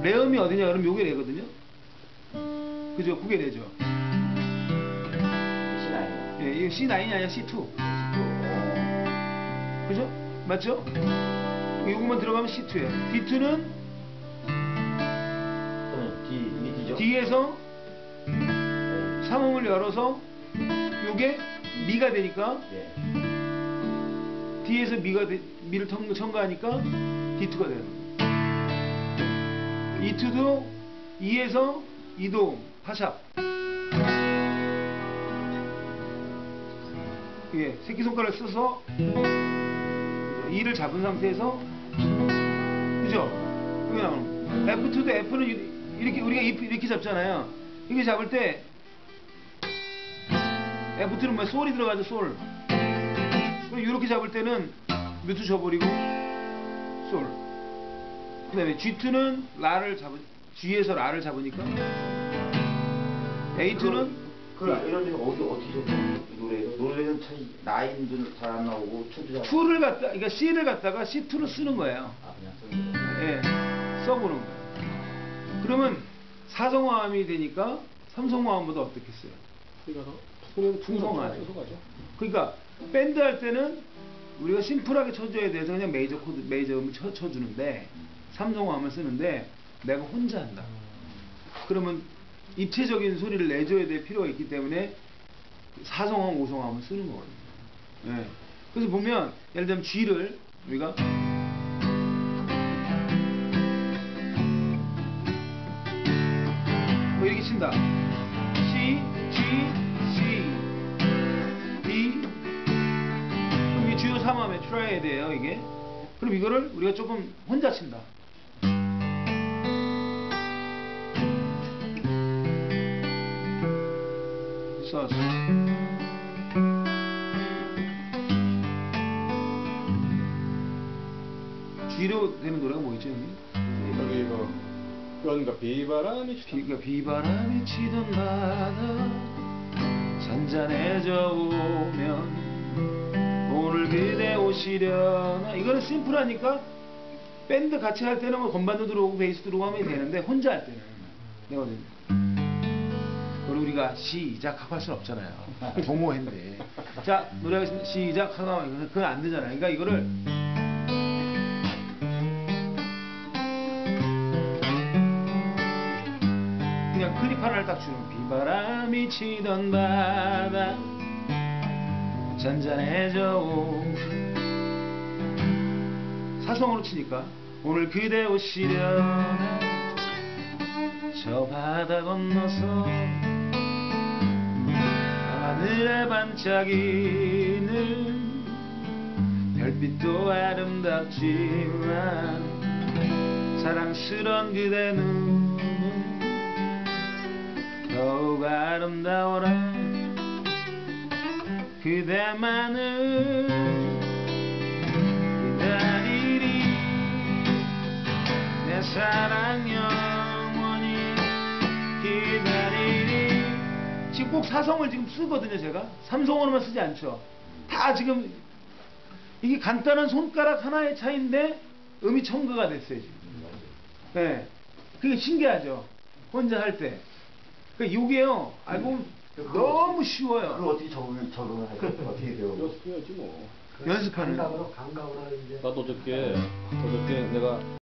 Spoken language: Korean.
레음이 어디냐 그러면 요게 레거든요. 그죠? 그게 레죠. C9. 예, 이거 C9이 아니라 C2. 그죠? 맞죠? 요거만 들어가면 C2예요. D2는 D죠? D에서 3음을 열어서 요게 미가 되니까 예. D에서 미를 첨가하니까 D2가 되는 거예요. E2도 E에서 E도 파샵. 예, 새끼손가락을 써서 E를 잡은 상태에서 그죠? 이게 나오는 거예요. F2도 F는 이렇게 우리가 이렇게 잡잖아요. 이렇게 잡을 때 F2는 뭐 솔이 들어가죠, 솔. 그럼 이렇게 잡을 때는 뮤트 줘버리고 솔. 그 다음에 G2는 G에서 라를 잡으니까 A2는 이런 데서 어떻게 노래는 참 라인도 잘 안 나오고 초도 잘 2를 갖다 그러니까 C를 갖다가 C2로 쓰는 거예요. 그냥 쓰는 거예요. 예, 써보는 거예요. 그러면 사성화음이 되니까 삼성화음보다 어떻겠어요? 풍성하네. 그러니까 밴드 할 때는 우리가 심플하게 쳐줘야 돼서 그냥 메이저 음을 쳐주는데 삼성화음을 쓰는데 내가 혼자 한다. 그러면 입체적인 소리를 내줘야 될 필요가 있기 때문에 사성화음, 오성화음을 쓰는 거거든요. 예. 그래서 보면 예를 들면 G를 우리가 뭐 이렇게 친다. C, G, C, D. 그럼 이 주요 3음에 트라이에드예요 이게. 그럼 이거를 우리가 조금 혼자 친다. 써서 G로 되는 노래가 뭐 있죠 형님? 여기 이거 그러니까 비바람이 비바람이 치던 바다 잔잔해져 오면 오늘 그대 오시려나. 이거는 심플하니까 밴드 같이 할 때는 뭐 건반도 들어오고 베이스 들어오고 하면 되는데 혼자 할 때는 되거든요. 그리고 우리가 시작하고 할 수는 없잖아요. 도모했는데 자 노래하겠습니다. 시작하고 그건 안 되잖아요. 그러니까 이거를 그냥 클립 하나를 딱 주는 비바람이 치던 바다 잔잔해져 사성으로 치니까 오늘 그대 오시려나 저 바다 건너서 하늘에 반짝이는 별빛도 아름답지만 사랑스런 그대 눈은 더욱 아름다워라. 그대만을 기다리리 내 사랑 영원히 기다리리. 지금 꼭 사성을 지금 쓰거든요. 제가 삼성으로만 쓰지 않죠. 다 지금 이게 간단한 손가락 하나의 차이인데 음이 첨가가 됐어요 지금. 네, 그게 신기하죠. 혼자 할 때. 그러니까 이게요 알고 보면 너무 쉬워요. 그걸 어떻게 적응을 해야 돼? 어떻게 돼요? 연습해야지 뭐. 연습하는 감각으로 이제 나도 어저께 내가